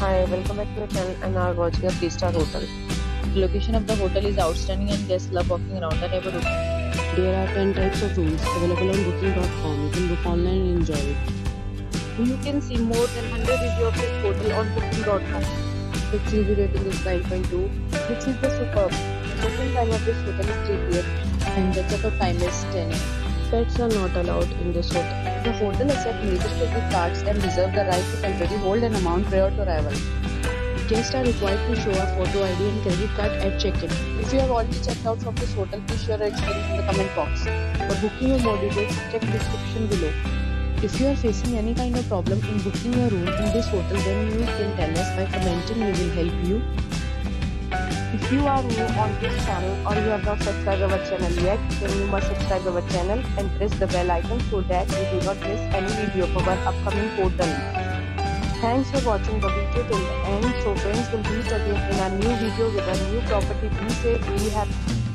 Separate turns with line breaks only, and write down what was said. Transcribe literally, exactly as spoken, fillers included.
Hi, welcome back to the channel and are watching a three star hotel.
The location of the hotel is outstanding and guests love walking around the neighborhood.
There are ten types of rooms available on booking dot com. You can book online and enjoy it.
You can see more than one hundred reviews of this hotel on booking dot com. Its review rating is nine point two, which is the superb. The check-in time of this hotel is three p m
And the checkout time is ten a m
Pets are not allowed in this hotel. The hotel accepts major credit cards and reserves the right to temporarily hold an amount prior to arrival. Guests are required to show a photo I D and credit card at check-in. If you have already checked out from this hotel, please share your experience in the comment box. For booking or more details, check description below. If you are facing any kind of problem in booking a room in this hotel, then you can tell us by commenting. We will help you. If you are new on this channel or you have not subscribed our channel yet, then you must subscribe our channel and press the bell icon so that you do not miss any video of our upcoming hotel. Thanks for watching the video till the end. So friends, will meet again in a new video with a new property. Be safe, be happy.